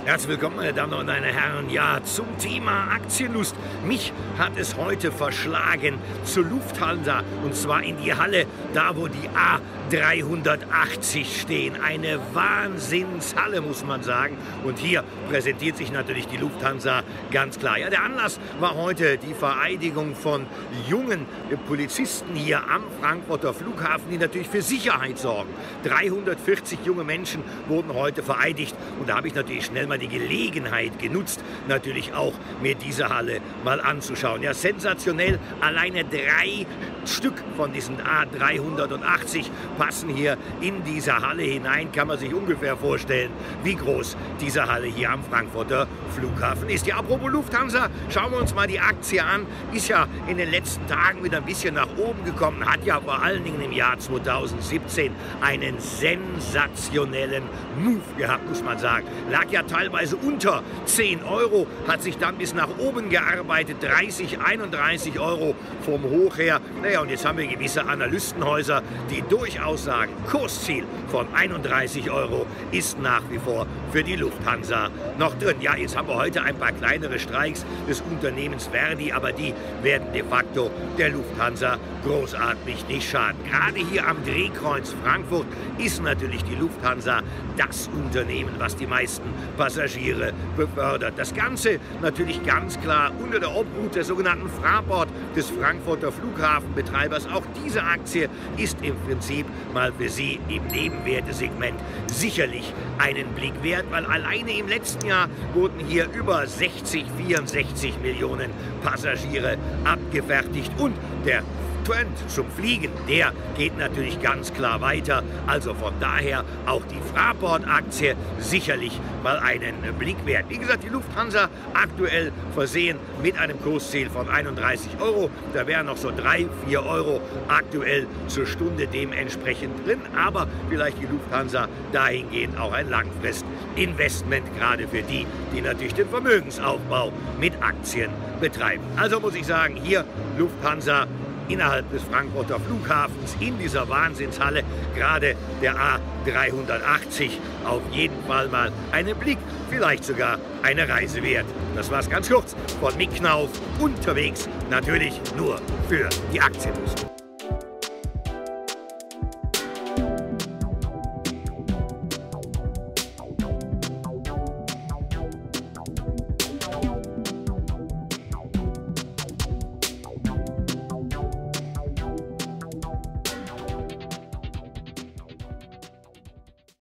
Herzlich willkommen, meine Damen und meine Herren. Ja, zum Thema Aktienlust. Mich hat es heute verschlagen zur Lufthansa, und zwar in die Halle, da wo die A380 stehen. Eine Wahnsinnshalle, muss man sagen. Und hier präsentiert sich natürlich die Lufthansa ganz klar. Ja, der Anlass war heute die Vereidigung von jungen Polizisten hier am Frankfurter Flughafen, die natürlich für Sicherheit sorgen. 340 junge Menschen wurden heute vereidigt, und da habe ich natürlich schnell mal die Gelegenheit genutzt, natürlich auch mir diese Halle mal anzuschauen. Ja, sensationell. Alleine 3 Stück von diesen A380 passen hier in diese Halle hinein. Kann man sich ungefähr vorstellen, wie groß diese Halle hier am Frankfurter Flughafen ist. Ja, apropos Lufthansa, schauen wir uns mal die Aktie an. Ist ja in den letzten Tagen wieder ein bisschen nach oben gekommen, hat ja vor allen Dingen im Jahr 2017 einen sensationellen Move gehabt, muss man sagen. Lag ja teilweise unter 10 Euro, hat sich dann bis nach oben gearbeitet, 30, 31 Euro vom Hoch her. Naja, und jetzt haben wir gewisse Analystenhäuser, die durchaus sagen, Kursziel von 31 Euro ist nach wie vor für die Lufthansa noch drin. Ja, jetzt haben wir heute ein paar kleinere Streiks des Unternehmens Verdi, aber die werden de facto der Lufthansa großartig nicht schaden. Gerade hier am Drehkreuz Frankfurt ist natürlich die Lufthansa das Unternehmen, was die meisten Passagiere befördert. Das Ganze natürlich ganz klar unter der Obhut der sogenannten Fraport des Frankfurter Flughafenbetreibers. Auch diese Aktie ist im Prinzip mal für Sie im Nebenwertesegment sicherlich einen Blick wert, weil alleine im letzten Jahr wurden hier über 64 Millionen Passagiere abgefertigt, und der Trend zum Fliegen, der geht natürlich ganz klar weiter. Also von daher auch die Fraport-Aktie sicherlich mal einen Blick wert. Wie gesagt, die Lufthansa aktuell versehen mit einem Kursziel von 31 Euro. Da wären noch so 3, 4 Euro aktuell zur Stunde dementsprechend drin. Aber vielleicht die Lufthansa dahingehend auch ein Langfristinvestment, gerade für die, die natürlich den Vermögensaufbau mit Aktien betreiben. Also muss ich sagen, hier Lufthansa innerhalb des Frankfurter Flughafens in dieser Wahnsinnshalle, gerade der A380, auf jeden Fall mal einen Blick, vielleicht sogar eine Reise wert. Das war's ganz kurz von Mick Knauf, unterwegs natürlich nur für die Aktienlust.